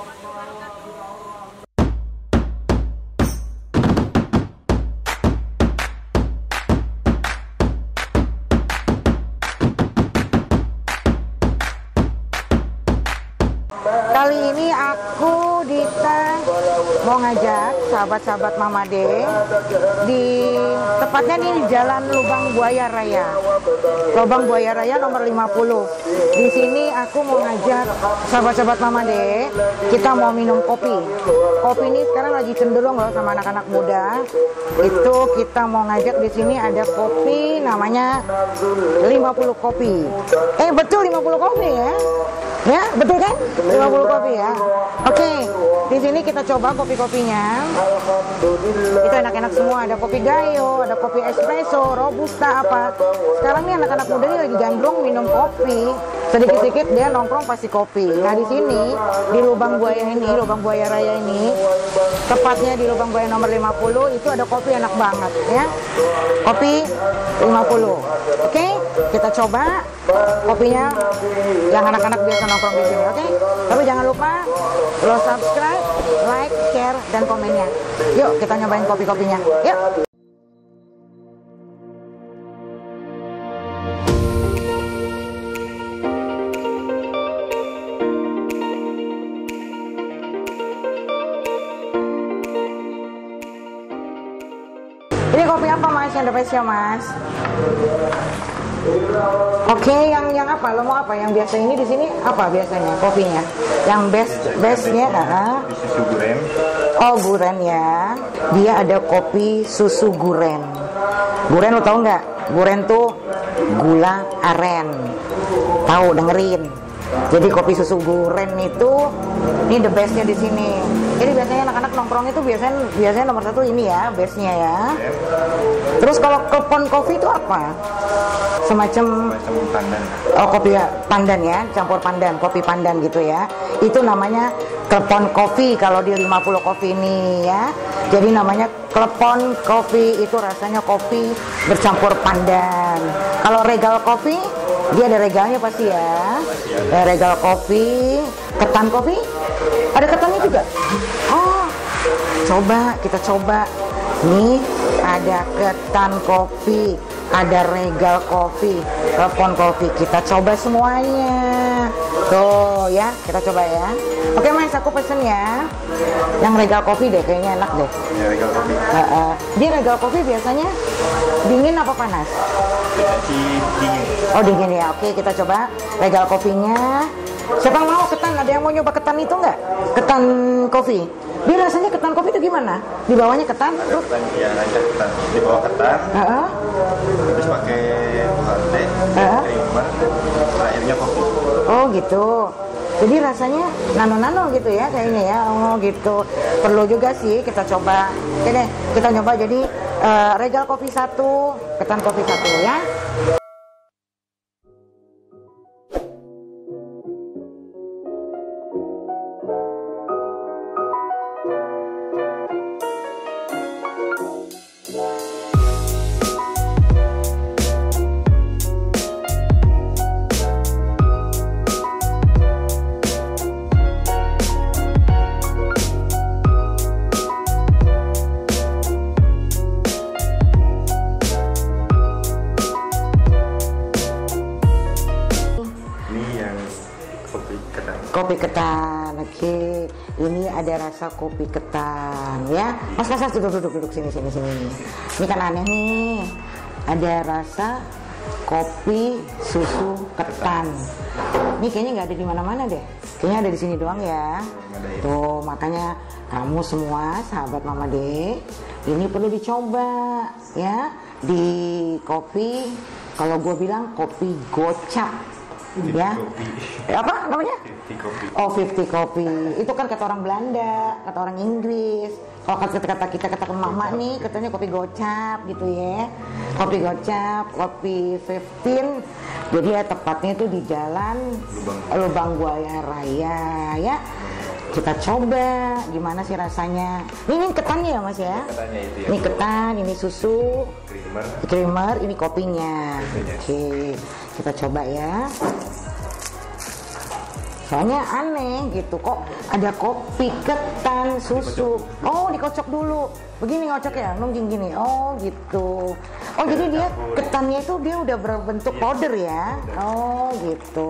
Kali ini aku Dita mau ngajak sahabat-sahabat Mama D tepatnya nih di Jalan Lubang Buaya Raya. Lubang Buaya Raya nomor 50. Di sini aku mau ngajak sahabat-sahabat Mama D, kita mau minum kopi. Kopi ini sekarang lagi cenderung loh sama anak-anak muda. Itu kita mau ngajak di sini ada kopi namanya 50 kopi. Betul 50 kopi ya. Ya, betul kan? 50 kopi ya. Oke, di sini kita coba kopi-kopinya. Itu enak-enak semua. Ada kopi gayo, ada kopi espresso, robusta apa. Sekarang nih anak-anak muda ini lagi gandrung minum kopi. Sedikit-sedikit dia nongkrong pasti kopi. Nah di sini di Lubang Buaya ini, Lubang Buaya Raya ini, tepatnya di Lubang Buaya nomor 50 itu ada kopi enak banget ya. Kopi 50. Oke, kita coba kopinya yang anak-anak biasa nongkrong di sini, oke? Tapi jangan lupa lo subscribe, like, share, dan komennya. Yuk kita nyobain kopi-kopinya. Yuk. Ini kopi apa mas? Yang the best ya mas? Oke, yang apa? Lo mau apa? Yang biasa ini di sini apa biasanya kopinya? Yang bestnya susu guren. Oh guren ya. Dia ada kopi susu guren. Guren lo tau nggak? Guren tuh gula aren. Tahu dengerin. Jadi kopi susu guren itu ini the bestnya di sini. Jadi biasanya anak-anak nongkrong itu biasanya nomor satu ini ya, bestnya ya. Terus kalau klepon kopi itu apa? Semacam pandan. Oh kopi pandan ya, campur pandan, kopi pandan gitu ya. Itu namanya klepon kopi kalau di 50 kopi ini ya. Jadi namanya klepon kopi, itu rasanya kopi bercampur pandan. Kalau regal kopi dia ada regalnya pasti ya. Regal kopi, ketan kopi, ada ketannya juga. Oh, kita coba. Nih ada ketan kopi, ada regal kopi, klepon kopi. Kita coba semuanya. Tuh ya, kita coba ya. Oke mas, aku pesen ya. Yang regal kopi deh, kayaknya enak deh. Ya, regal kopi. Dia regal kopi biasanya dingin apa panas? Dingin. Oh dingin ya. Oke, kita coba regal kopinya. Siapa yang mau ketan? Ada yang mau nyoba ketan itu nggak? Ketan kopi. Dia rasanya ketan kopi itu gimana? Di bawahnya ketan? Ya, ada ketan. Di bawah ketan. Terus pakai latte, creamer, terakhirnya kopi. Oh gitu. Jadi rasanya nano-nano gitu ya kayaknya ya. Oh gitu. Perlu juga sih kita coba. Oke deh, kita nyoba jadi regal kopi 1, ketan kopi 1 ya. Kopi ketan, oke. Ini ada rasa kopi ketan, ya. Mas duduk sini. Ini kan aneh nih. Ada rasa kopi susu ketan. Ini kayaknya nggak ada di mana-mana deh. Kayaknya ada di sini doang ya. Tuh makanya kamu semua sahabat Mama D, ini perlu dicoba ya. Di kopi, kalau gue bilang kopi gocap. Ya, apa namanya? 50 kopi. Oh 50 kopi. Itu kan kata orang Belanda, kata orang Inggris. Kalau kata mama nih, katanya kopi gocap gitu ya. Kopi gocap, kopi 15. Jadi ya tepatnya itu di Jalan Lubang Buaya Raya ya. Kita coba gimana sih rasanya. Ini ketannya ya mas ya? Ketannya itu ya. Ini ketan, ini susu, creamer, ini kopinya. Oke, kita coba ya. Soalnya aneh gitu, kok ada kopi, ketan, susu. Oh, dikocok dulu. Begini ngocok ya, nungging gini. Oh gitu. Oh jadi dia ketannya itu dia udah berbentuk powder ya. Oh gitu.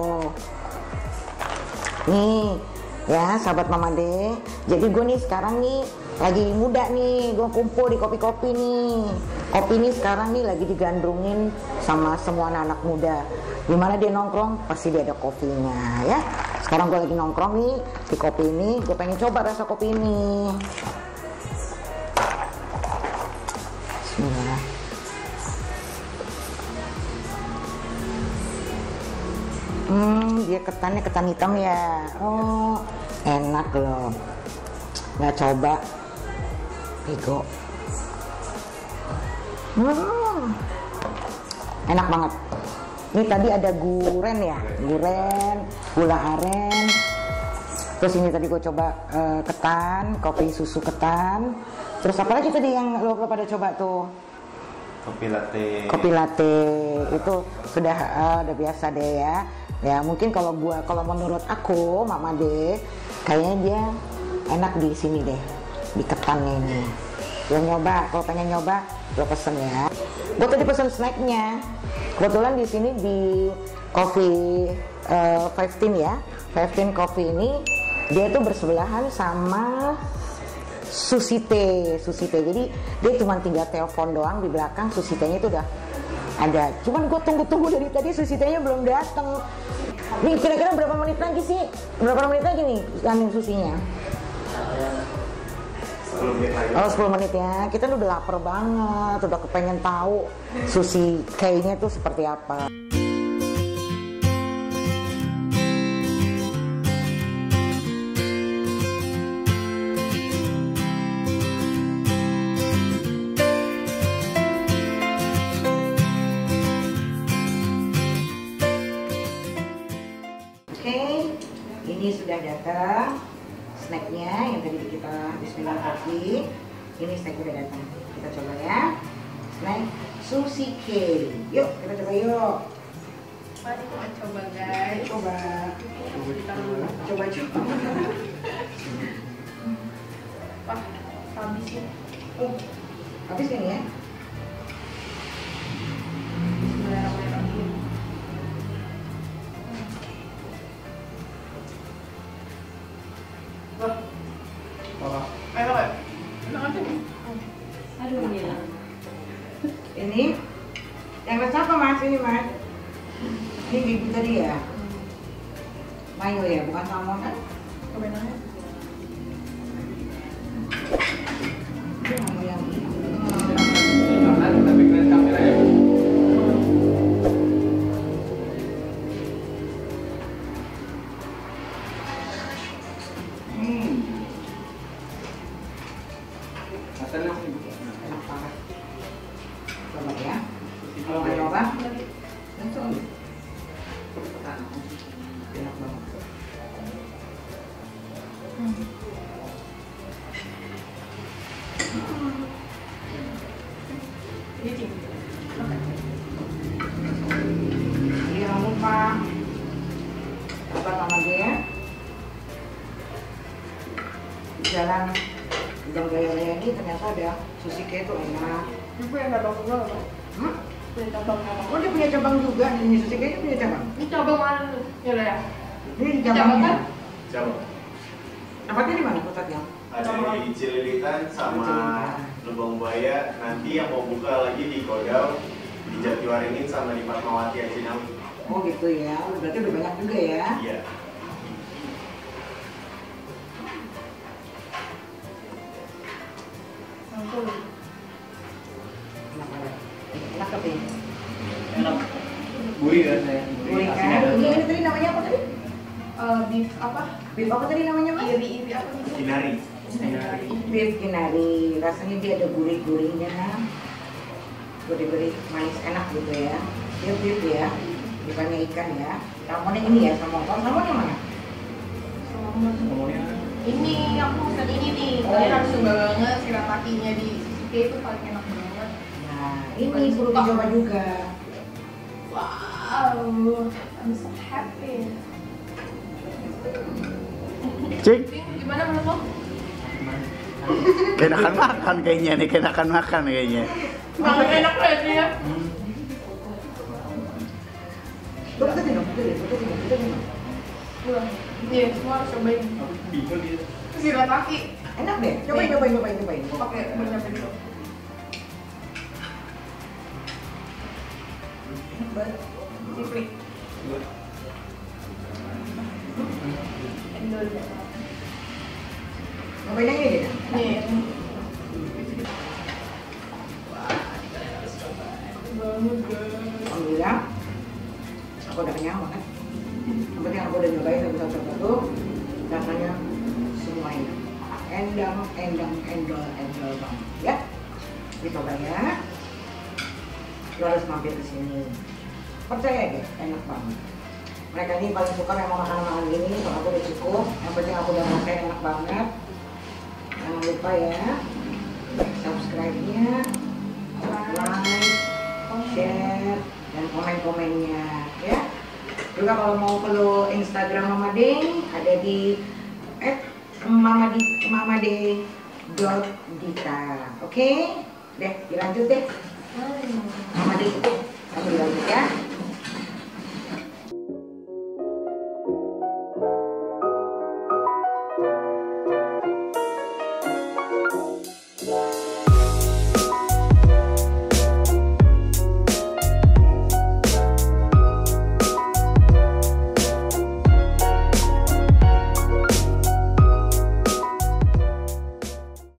Nih ya sahabat Mama De. Jadi gue nih sekarang nih lagi muda nih, gue kumpul di kopi-kopi nih. Kopi nih sekarang nih lagi digandrungin sama semua anak-anak muda. Dimana dia nongkrong pasti dia ada kopinya ya. Sekarang gue lagi nongkrong nih di kopi ini, gue pengen coba rasa kopi ini. Bismillah. Dia ketannya ketan hitam ya. Oh enak loh. Nggak coba bego. Enak banget. Ini tadi ada guren ya, guren, gula aren. Terus ini tadi gue coba ketan, kopi susu ketan. Terus apa lagi tadi yang lo pada coba tuh? Kopi latte. Kopi latte itu sudah biasa deh ya. Ya mungkin kalau menurut aku Mama De, kayaknya dia enak di sini deh, di ketannya ini. Lo nyoba, kalau pengen nyoba lo pesen ya. Gue tadi pesen snacknya. Kebetulan di sini di Coffee 15 ya, 15 Coffee ini dia itu bersebelahan sama Susite. Jadi dia cuma tinggal telepon doang, di belakang Susitenya itu udah ada. Cuman gue tunggu dari tadi Susitenya belum datang. Nih kira-kira berapa menit lagi sih? Berapa menit lagi nih running susinya? 10 menit lagi. Oh 10 menit ya. Kita udah lapar banget, udah kepengen tahu sushi kayaknya tuh seperti apa. Ini sudah datang snacknya yang tadi kita bismillah kopi. Ini snack udah datang. Kita coba ya. Snack sushi cake. Yuk kita coba yuk. Mari kita coba guys. Coba. Coba. Wah, habis ya. Oh, habis ini ya. Bismillahirrahmanirrahim. Wah. Enak ya? Enak aja nih. Aduh ya. Ini yang rasa apa Mas ini Mas? Ini bibi tadi ya. Mayo ya, bukan salmon kan? Cobain aja. Ini mayo yang Tapi keren kamera ya. Hasilnya sih. enak banget. Coba ya. Kalau mau coba, langsung. Enak banget. Ini cing. Jangan lupa apa nama dia? Jalan Jam Raya ini ternyata ada sushi cake itu enak. Ibu yang nggak tahu juga apa? Punya cabang apa? Oh dia punya cabang juga, ini sushi cake punya cabang. Ini cabang mana tuh? Ya lah ya. Ini Cabang cabangnya. kan? Jauh. Tempatnya di mana pusatnya? Ada di Cililitan sama Lubang Buaya. Nanti yang mau buka lagi di Kodam, di Jatiwaringin sama di Fatmawati Cinawi. Oh gitu ya, berarti udah banyak juga ya. Iya. Langsung. Enak banget. Enak tapi. Enak. Gurih rasanya. Gurih kan? Ini tadi namanya apa tadi? Beef apa? Beef apa tadi namanya Mas? Iri apa gitu? Kinari. Beef kinari. Rasanya dia ada gurih-gurihnya. Gurih-gurih manis enak gitu ya. Beef ya. Bukannya ikan ya. Salmonnya ini ya, salmon. Kalau salmon yang mana? Ini aku pesan ini nih. Kalian harus coba banget shiratakinya di Suzuki itu paling enak banget. Nah, ini perlu dicoba juga. Wow, I'm so happy. Cik, Gimana menurut lo? kenakan makan kayaknya nih, kenakan makan kayaknya. Banget enak banget ya. Belum. Iya, semua harus cobain. Shirataki. Enak deh, cobain. Pakai banyak itu. Ciplik. Endol. Cobain yang ini deh. Nih. Alhamdulillah, aku udah kenyang banget. Yang penting aku udah nyobain satu-satu. Rasanya semuanya endol banget ya. Dicoba ya. Lo harus mampir ke sini. Percaya deh, enak banget. Mereka ini paling suka memang makanan-makanan gini. Kalau aku udah cukup, yang penting aku udah makan enak banget. Jangan lupa ya, subscribe-nya, like, share, dan komen-komennya ya. Juga kalau mau follow Instagram Mama Deng ada di @mamade.dita. Oke? Deh, dilanjut deh. Mama Deng.